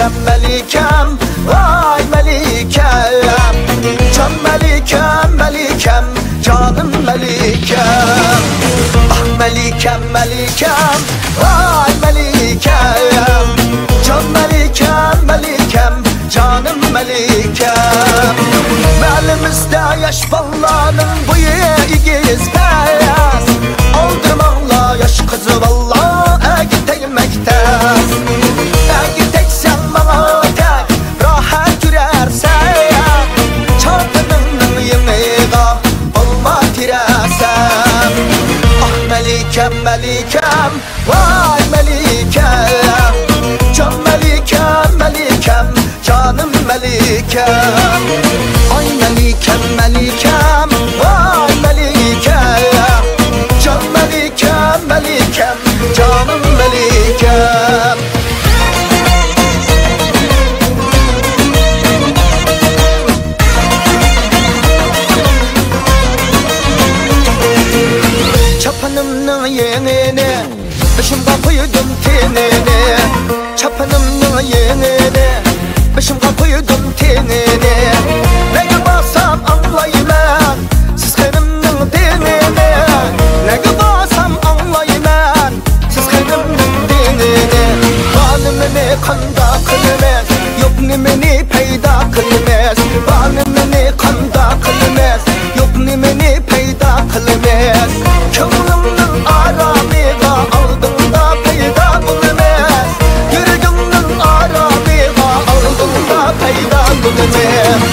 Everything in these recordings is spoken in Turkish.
Melikem, Melikem, vay Melikem. Can Melikem, Melikem, canım Melikem. Ah Melikem, Melikem, vay Melikem. Can Melikem, Melikem, canım Melikem. Melimizde yaş ballanın boyu igiz beyaz. Aldırmağla yaş kızı valla gitmekteyiz. Gidek sen bana tek rahat yürersen. Çarpının yemeğe olma tiresen. Ah Melikem, Melikem, vay Melikem. Can Melikem, Melikem, canım Melikem. Ay Melikem, Melikem, vay Melikem. Can Melikem, Melikem, canım Melikem. Çapanımın yenini başımda koydum tenini. Çapanımın yenini başımda koydum tenini. Ne basam anlayman siz kanımın denini. Ne basam anlayman siz kanımın denini. Banımını kanda kılmaz, yok nimeni peyda kılmaz. Banımını kanda kılmaz, yok nimeni peyda kılmaz. Könlümün aramıga aldığında peyda bulmaz. Yüreğimün aramıga aldığında peyda bulmaz.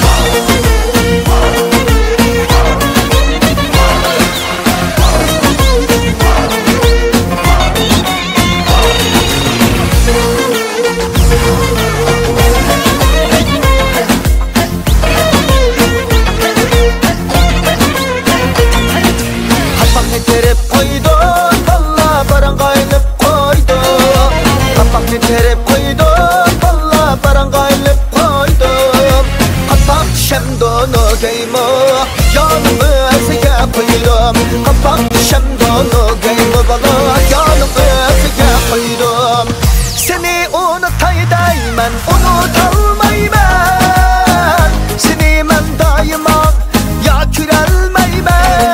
Terip koydum, valla barangaylıp koydum. Kapakni terip koydum, valla barangaylıp koydum. Kapak şemdonu geymo, yanım özüge koydum. Kapak şemdonu geymo, valla yanım özüge koydum. Seni unutayım, unutalmayım. Seni ben daima ya kürelmeyim.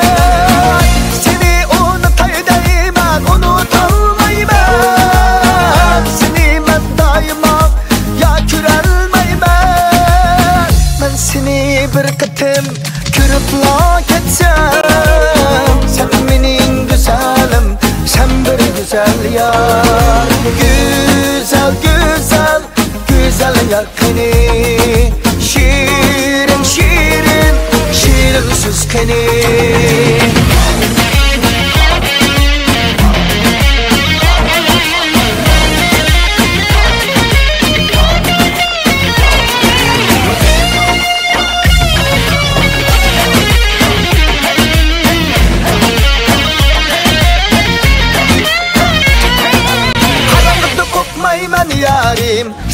Bir kıtım kürüpla geçsem. Sen benim güzelim, sen bir güzel yar. Güzel, güzel, güzel yar beni. Şirin, şirin, şirin süskeni. Yarim